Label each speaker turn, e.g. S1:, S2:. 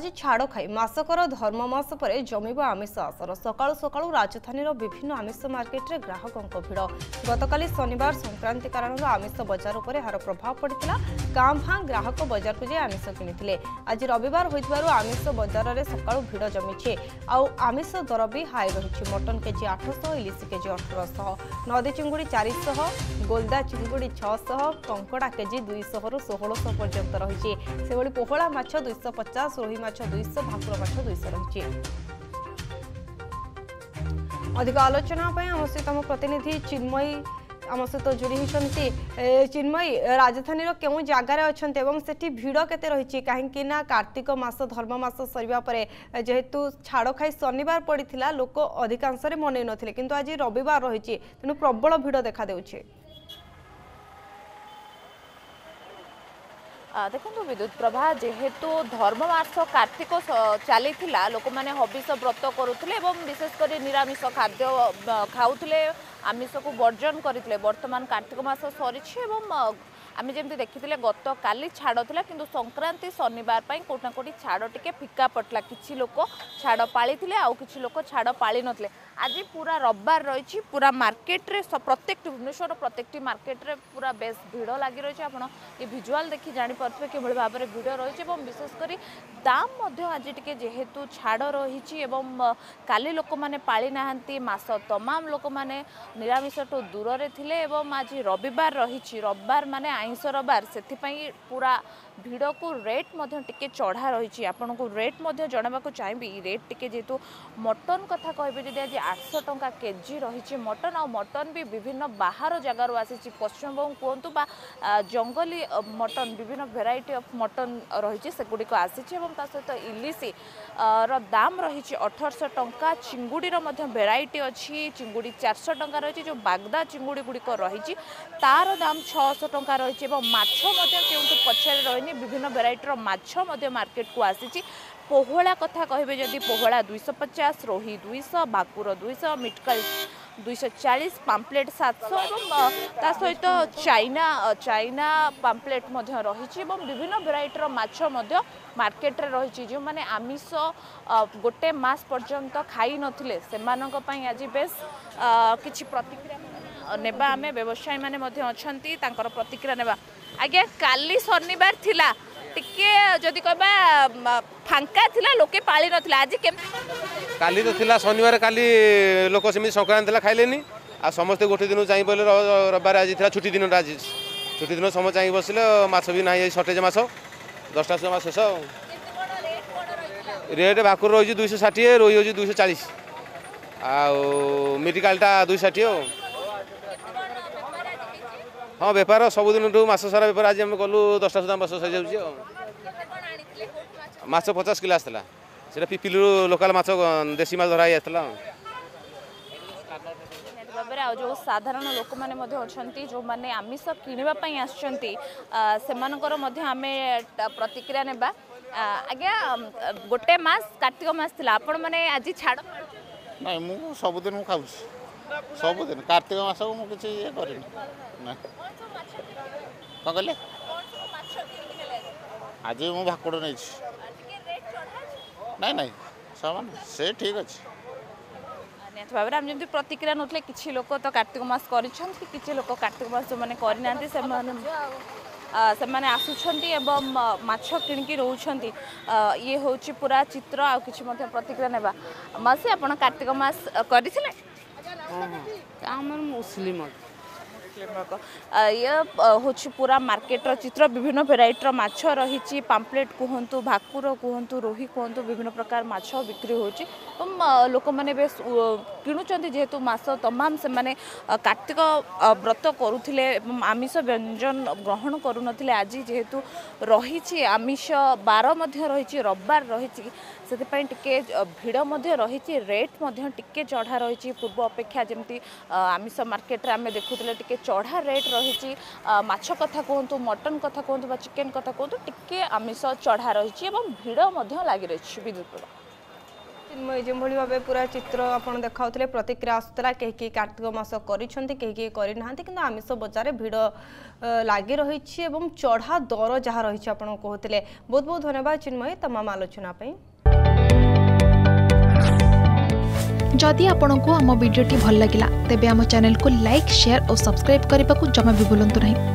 S1: छाड़खाई मासकर धर्म मास पर जमिब आमिष आसर सकाळु सकाळु राजधानी विभिन्न आमिष मार्केट रे ग्राहकों भिड़ गतकाली शनिवार संक्रांति कारण आमिष बजार उपर यार प्रभाव पड़ता गाँ भाँ ग्राहक बजार को जाए आमिष किनी आज रविवार होइथिबारु आमिष बजार में सकाळु भिड़ जमी आमिष दर भी हाई रही मटन केजी 800 इलिश केजी 1800 नदी चिंगुड़ी 400 गोलदा चिंगुड़ी 600 कंकड़ा केजी 200 रु 1600 पर्यंत रही से पोहला माछ 250 रोही माछ 200 भाकुर माछ 200 रही। अधिक आलोचना आम सहित आम प्रतिनिधि चिन्मयी आम सहित जोड़ी होती चिन्मयी राजधानी क्यों जगार अच्छा से भिड़ केते रही कहीं कार्तिक मास धर्म मास सरवा जेहेतु छाड़खाई शनिवार पड़ा लोक अधिकांश मन नथिले किंतु आज रविवार रही तेणु प्रबल भिड़ देखा देउछे।
S2: देखो विद्युत प्रभा जेहेतु धर्म मास कार्तिक चली लोक मैंने हबिष व्रत करुले विशेषकर निरामिष खाद्य खाऊले आमिष को वर्जन करते वर्तमान कार्तिक मास सरी आम जमी देखी गत काली छाड़ था कि संक्रांति शनिवार कोटना कोटी छाड़ टे फिका पड़ता किसी लोक छाड़ पाली आउ कि लोक छाड़ पाली नथिले आज पूरा रविवार रही पूरा मार्केट रे प्रत्येक भुवनेश्वर प्रत्येक मार्केट रे पूरा बेस भिड़ लगी रही है। आपड़ ये भिजुआल देखी जापे कि भाव में भिड़ रही है विशेषकर दाम आज टे जेहेतु छाड़ रही काली लोक मैंने पाली ना मास तमाम लोक मैंने निरामिष टू दूर रे थिले आज रविवार रही रविवार माने आइंस रविवार से पूरा भिड़ को रेट टिके चढ़ा रही आपन को रेट जनवा चाहिए रेट टिके जेहेतु मटन कथा कहे जदि आज 800 टंका केजी रही मटन आ मटन भी विभिन्न बाहर जगार आसी पश्चिमबंग कहतु बा जंगली मटन विभिन्न भेराइटी ऑफ मटन रही से गुड़िक आसी सहित इलिश दाम रही 1800 टंका चिंगुड़ीर भेराइटी अच्छी चिंगुड़ी 400 टंका रही जो बागदा चिंगुड़ी गुड़िक रही तार दाम 600 टंका रही माछ पछारे रही विभिन्न भेराइटर माछ मार्केट को आसी पोहला कथा कहे जदि पोहला 250 रोही 200 भाकुर 200 मिटकल 240 पाम्पलेट 700 ता सहित चाइना पाम्पलेट रही विभिन्न भेराइटर माछ मार्केट रे रही जो माने आमिष गोटे मास पर्यंत खाई नथिले सेमानक पई आज बेस किछि प्रतिक्रिया नेबा आमे व्यवसायी माने अछंती तांकर प्रतिक्रिया नेबा आज्ञा काली शनिवार थिला टिके जदि कहबा फांका थिला लोके पाली नथिला आज केम
S3: काली तो थिला शनिवार काली लोक सेमि संक्रांति थिला खाइलेनी आ समस्त गोटे दिन चाहि बोले रविवार आज थिला छुट्टी दिन आज छुट्टी दिन समय चाहि बसिले माछ भी नाही शॉर्टेज माछ 10टा से माछ शेष रेट भाकुर रही 260 रोही होची 240 आ मेडिकलटा 260 हाँ बेपार सबुदिन मास सारा बेपार आज आम गलु 10टा सुधा मास सर जाऊँ माछ 50 किलो आसला से पिपिलू लोकाल माछ देसी माछ धरा आसला
S2: जो साधारण लोक मैंने जो मैंने आमिष किणवाई आम प्रतिक्रिया नेबा आज्ञा गोटे मास कार्तिक मास थिला आपण माने आज छाड़
S4: नहीं मु सबुदिन खाऊ सबुदिन कार्तिक मास को मु किछि ये करिनी ना कौन कहले आज मु भाकुड़ नहीं नहीं नहीं सामान से ठीक अच्छे
S2: निहत भाव में आम जमी प्रतिक्रिया नौले कि लोक तो कार्तिक मास कर लोक कार्तिक मास जो मैंने करना आसुंच माछ किणिकी रोच ये हूँ पूरा चित्र आ कि प्रतिक्रिया नेबा मासी आप कार्तिक मास करते
S5: मुस्लिम
S2: ये हूँ पूरा मार्केटर चित्र विभिन्न भेराइटर माछ रही पाम्पलेट कहतु भाकुर कहतु रोही कहतु विभिन्न प्रकार माछ बिक्री हो लोक मैंने बेस किणुचंती जेहेतु मास तमाम से माने कार्तिक व्रत करुले आमिष व्यंजन ग्रहण करुनथिले आज जेहेतु रही आमिष बार रही रविवार रही से टिके भिड़ रही रेट टिके चढ़ा रही पूर्व अपेक्षा जमती आमिष मार्केट आम देखुले टिके चढ़ा रेट रही माछ कथा कहतु मटन कथा कहतु चिकेन कथा कहतु टिके आमिष चढ़ा रही भिड़ लगी रही विद्युत
S1: যেভাবে ভাবে পুরা চিত্র আপনার দেখাউলে প্রতিক্রিয়া আসুলা কে কার্তিক মাস করেছেন কে করে না কিন্তু আমিষ বজারে ভিড় লাগি রয়েছে এবং চढ़ा দর যা রয়েছে আপনার कहते बहुत बहुत धन्यवाद चिन्मय तमाम आलोचना।
S5: जदि आपंक आम भिडी भल लगा तेब आम चैनल को लाइक शेयर और सब्सक्राइब करने को जमा भी भूलु नहीं।